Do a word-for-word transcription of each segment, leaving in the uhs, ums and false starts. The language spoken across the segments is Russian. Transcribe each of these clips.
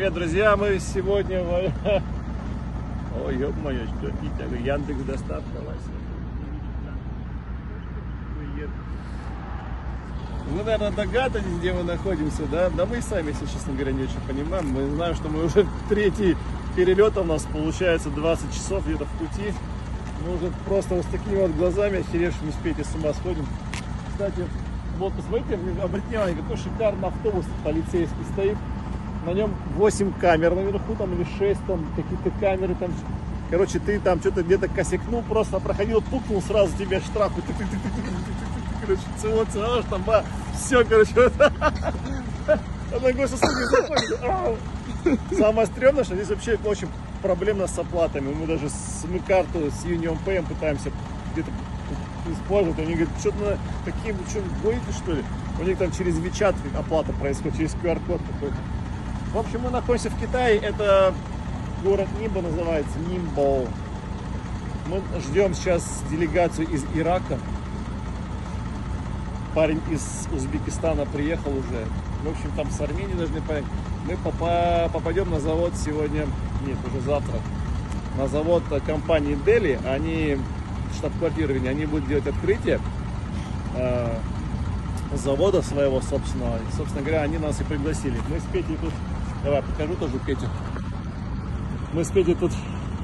Привет, друзья! Мы сегодня в... Ой, ё-моё, что это? Яндекс доставка. Вы, наверное, догадываетесь, где мы находимся, да? Да мы и сами, если честно говоря, не очень понимаем. Мы знаем, что мы уже третий перелет у нас получается двадцать часов где-то в пути. Мы уже просто вот с такими вот глазами охеревшими с Петей с ума сходим. Кстати, вот посмотрите, обратите внимание, какой шикарный автобус полицейский стоит. На нем восемь камер наверху, там или шесть, там какие-то камеры там. Короче, ты там что-то где-то косякнул, просто проходил, пукнул, сразу тебе штраф. Короче, цело целоваешь там, а, все, короче. Самое стрёмное, что здесь вообще очень проблемно с оплатами. Мы даже с мы карту с Union Pay пытаемся где-то использовать. Они говорят, что-то на такие, что боитесь, что ли? У них там через WeChat оплата происходит, через ку ар код какой-то. В общем, мы находимся в Китае. Это город Нимбо называется, Нимбо. Мы ждем сейчас делегацию из Ирака. Парень из Узбекистана приехал уже. В общем, там с Армении должны поехать. Мы попадем на завод сегодня, нет, уже завтра, на завод компании Дели. Они, штаб-квартирование, они будут делать открытие э, завода своего собственного. И, собственно говоря, они нас и пригласили. Мы с Петей тут, давай покажу тоже Петю. Мы с Петей тут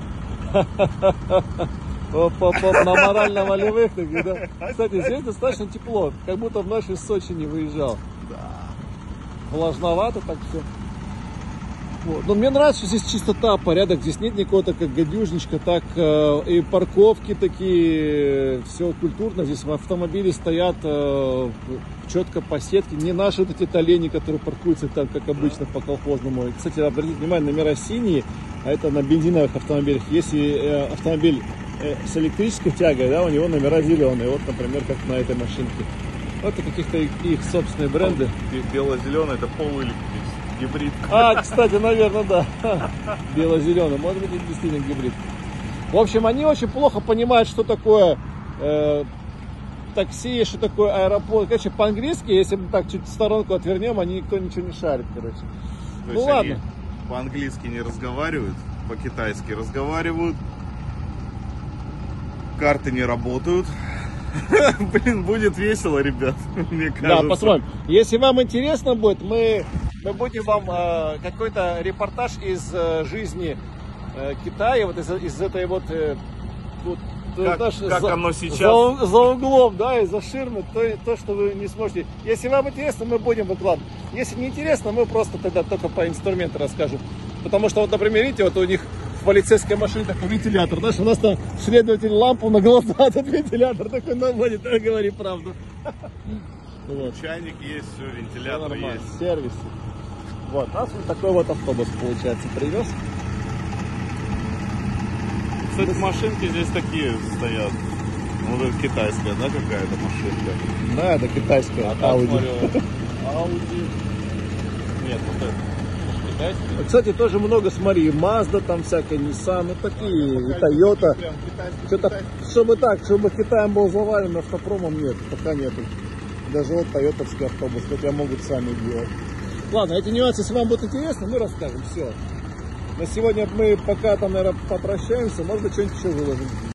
на морально-волевых. Кстати, здесь достаточно тепло, как будто в ночь из Сочи не выезжал. Влажновато так все. Вот. Но мне нравится, что здесь чистота, порядок. Здесь нет никакого такого гадюжничка. Так, э, и парковки такие, все культурно. Здесь автомобили стоят э, четко по сетке. Не наши вот эти олени, которые паркуются там, как обычно, по колхозному. И, кстати, обратите внимание, номера синие, а это на бензиновых автомобилях. Если э, автомобиль э, с электрической тягой, да, у него номера зеленые. Вот, например, как на этой машинке. Вот это каких-то их собственные бренды. Бело-зеленый — это полуэлектрический гибрид. А, кстати, наверное, да. Бело-зеленый. Может быть, это действительно гибрид. В общем, они очень плохо понимают, что такое э, такси, что такое аэропорт. Короче, по-английски, если мы так чуть в сторонку отвернем, они никто ничего не шарит, короче. То ну есть ладно. Они по-английски не разговаривают, по-китайски разговаривают. Карты не работают. Блин, будет весело, ребят, мне кажется. Да, посмотрим. Если вам интересно будет, мы, мы будем вам э, какой-то репортаж из э, жизни э, Китая, вот из, из этой вот, э, вот как, наш, как за, оно сейчас. За, за углом, да, из-за ширмы, то, то, что вы не сможете. Если вам интересно, мы будем выкладывать. Если не интересно, мы просто тогда только по инструменту расскажем. Потому что, вот, например, видите, вот у них в полицейской машине такой вентилятор. Знаешь, у нас там следователь лампу на глаза, этот вентилятор такой наводит, а говори правду. Вот. Чайник есть, все, вентилятор все есть. Сервис. Вот, нас вот такой вот автобус, получается, привез. Кстати, машинки здесь такие стоят. Ну, это китайская, да, какая-то машинка? Да, это китайская. А Audi. Ауди. Нет, вот это. Кстати, тоже много, смотри, Mazda, там всякая, Nissan, ну такие, и Toyota. Что-то, чтобы так, чтобы Китаем был завален, автопромом нет, пока нету. Даже вот тойотовский автобус, хотя могут сами делать. Ладно, эти нюансы, если вам будет интересно, мы расскажем, все. На сегодня мы пока там, наверное, попрощаемся, может быть, что-нибудь еще выложим.